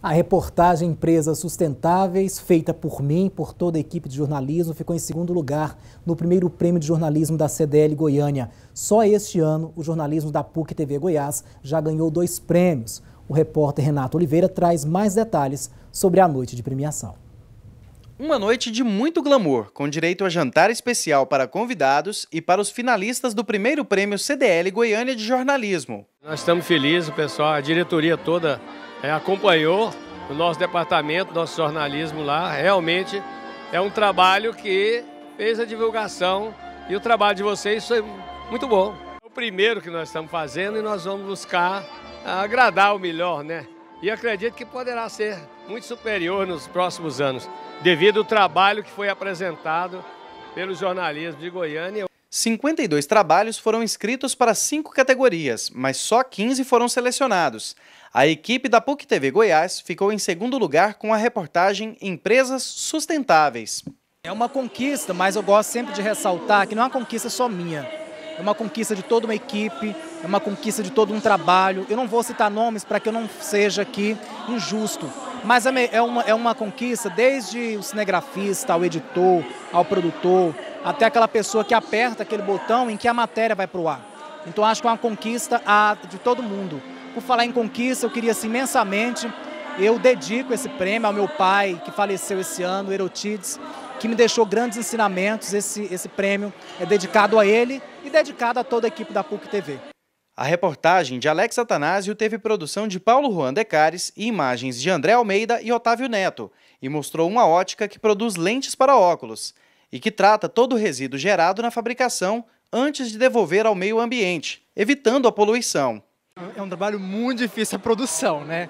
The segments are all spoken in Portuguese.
A reportagem Empresas Sustentáveis, feita por mim, por toda a equipe de jornalismo, ficou em segundo lugar no primeiro prêmio de jornalismo da CDL Goiânia. Só este ano, o jornalismo da PUC-TV Goiás já ganhou 2 prêmios. O repórter Renato Oliveira traz mais detalhes sobre a noite de premiação. Uma noite de muito glamour, com direito a jantar especial para convidados e para os finalistas do primeiro prêmio CDL Goiânia de jornalismo. Nós estamos felizes, o pessoal, a diretoria toda acompanhou o nosso departamento, nosso jornalismo lá. Realmente é um trabalho que fez a divulgação e o trabalho de vocês foi muito bom. É o primeiro que nós estamos fazendo e nós vamos buscar agradar o melhor, né? E acredito que poderá ser muito superior nos próximos anos, devido ao trabalho que foi apresentado pelo jornalismo de Goiânia. 52 trabalhos foram inscritos para 5 categorias, mas só 15 foram selecionados. A equipe da PUC-TV Goiás ficou em segundo lugar com a reportagem Empresas Sustentáveis. É uma conquista, mas eu gosto sempre de ressaltar que não é uma conquista só minha. É uma conquista de toda uma equipe, é uma conquista de todo um trabalho. Eu não vou citar nomes para que eu não seja aqui injusto, mas é uma conquista desde o cinegrafista, ao editor, ao produtor, até aquela pessoa que aperta aquele botão em que a matéria vai para o ar. Então acho que é uma conquista de todo mundo. Por falar em conquista, eu queria assim, imensamente, eu dedico esse prêmio ao meu pai, que faleceu esse ano, Erotides, que me deixou grandes ensinamentos. Esse prêmio é dedicado a ele e dedicado a toda a equipe da PUC-TV. A reportagem de Alex Atanásio teve produção de Paulo Juan Decares e imagens de André Almeida e Otávio Neto, e mostrou uma ótica que produz lentes para óculos e que trata todo o resíduo gerado na fabricação antes de devolver ao meio ambiente, evitando a poluição. É um trabalho muito difícil a produção, né?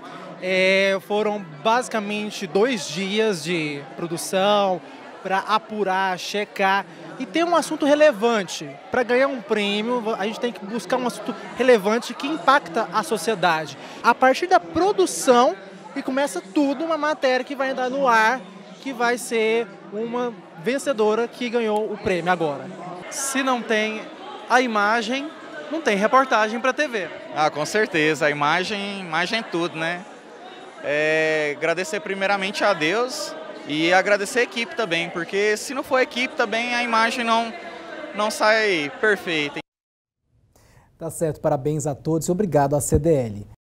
Foram basicamente 2 dias de produção para apurar, checar e ter um assunto relevante. Para ganhar um prêmio, a gente tem que buscar um assunto relevante que impacta a sociedade. A partir da produção, e começa tudo uma matéria que vai entrar no ar, que vai ser uma vencedora que ganhou o prêmio agora. Se não tem a imagem, não tem reportagem para a TV. Com certeza, a imagem é tudo, né? Agradecer primeiramente a Deus e agradecer a equipe também, porque se não for a equipe também a imagem não sai perfeita. Tá certo, parabéns a todos e obrigado à CDL.